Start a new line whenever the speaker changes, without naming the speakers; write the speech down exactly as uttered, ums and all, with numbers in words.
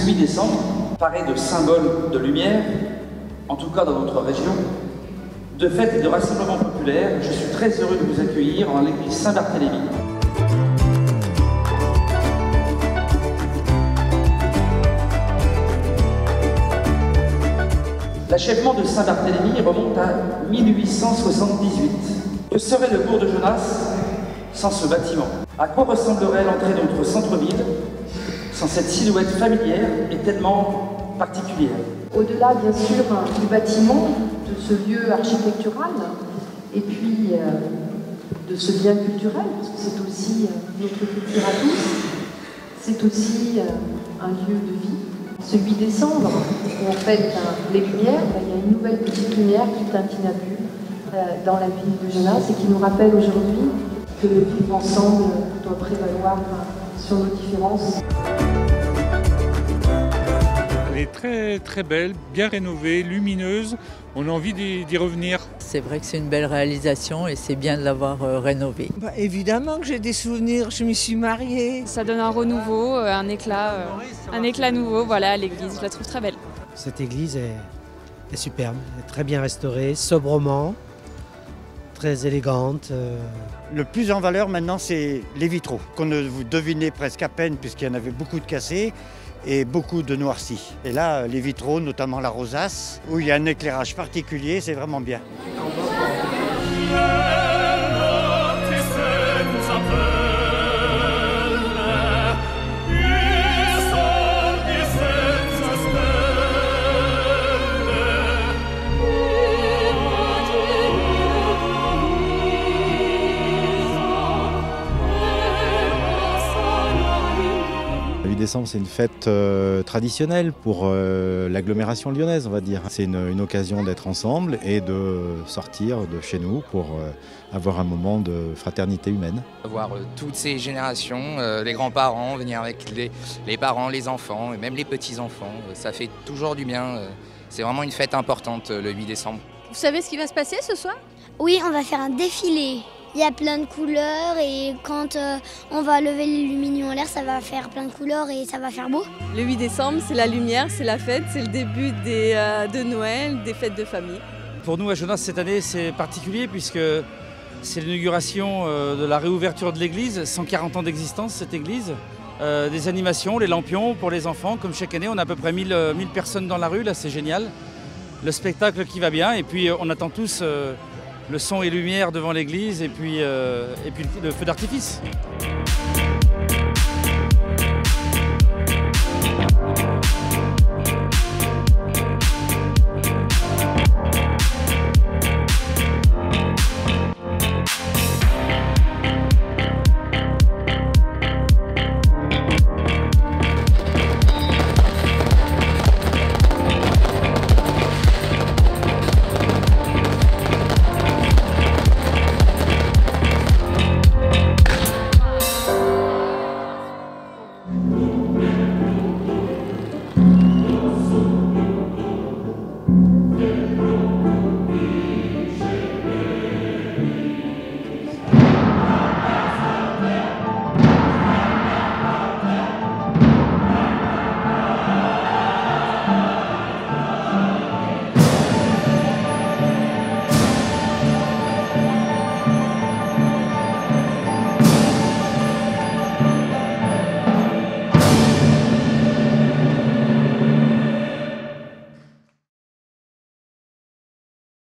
huit décembre, paré de symboles de lumière, en tout cas dans notre région, de fêtes et de rassemblements populaires, je suis très heureux de vous accueillir en l'église Saint-Barthélemy. L'achèvement de Saint-Barthélemy remonte à mille huit cent soixante-dix-huit. Que serait le bourg de Genasse sans ce bâtiment? À quoi ressemblerait l'entrée de notre centre-ville sans cette silhouette familière et tellement particulière?
Au-delà, bien sûr, du bâtiment, de ce lieu architectural, et puis euh, de ce bien culturel, parce que c'est aussi euh, notre culture à tous, c'est aussi euh, un lieu de vie. Ce huit décembre, où on fête euh, les lumières, ben, il y a une nouvelle petite lumière qui tintinabule euh, dans la ville de Genasse et qui nous rappelle aujourd'hui que le vivre ensemble doit prévaloir euh, sur nos différences.
Elle est très très belle, bien rénovée, lumineuse, on a envie d'y revenir.
C'est vrai que c'est une belle réalisation et c'est bien de l'avoir euh, rénovée.
Bah, évidemment que j'ai des souvenirs, je m'y suis mariée.
Ça donne un renouveau, un éclat, euh, un éclat nouveau voilà, à l'église, je la trouve très belle.
Cette église est, est superbe, est très bien restaurée, sobrement, très élégante. Euh...
Le plus en valeur maintenant, c'est les vitraux, qu'on ne vous devinez presque à peine puisqu'il y en avait beaucoup de cassés et beaucoup de noircis. Et là, les vitraux, notamment la rosace, où il y a un éclairage particulier, c'est vraiment bien.
Le huit décembre, c'est une fête euh, traditionnelle pour euh, l'agglomération lyonnaise, on va dire. C'est une, une occasion d'être ensemble et de sortir de chez nous pour euh, avoir un moment de fraternité humaine.
Voir euh, toutes ces générations, euh, les grands-parents, venir avec les, les parents, les enfants et même les petits-enfants, euh, ça fait toujours du bien. Euh, c'est vraiment une fête importante euh, le huit décembre.
Vous savez ce qui va se passer ce soir?
Oui, on va faire un défilé. Il y a plein de couleurs et quand euh, on va lever les lumineux en l'air, ça va faire plein de couleurs et ça va faire beau.
Le huit décembre, c'est la lumière, c'est la fête, c'est le début des, euh, de Noël, des fêtes de famille.
Pour nous à Genasse cette année, c'est particulier puisque c'est l'inauguration euh, de la réouverture de l'église, cent quarante ans d'existence cette église. Euh, des animations, les lampions pour les enfants, comme chaque année, on a à peu près mille, mille personnes dans la rue, là c'est génial. Le spectacle qui va bien et puis on attend tous euh, le son et lumière devant l'église et puis, euh, et puis le feu d'artifice.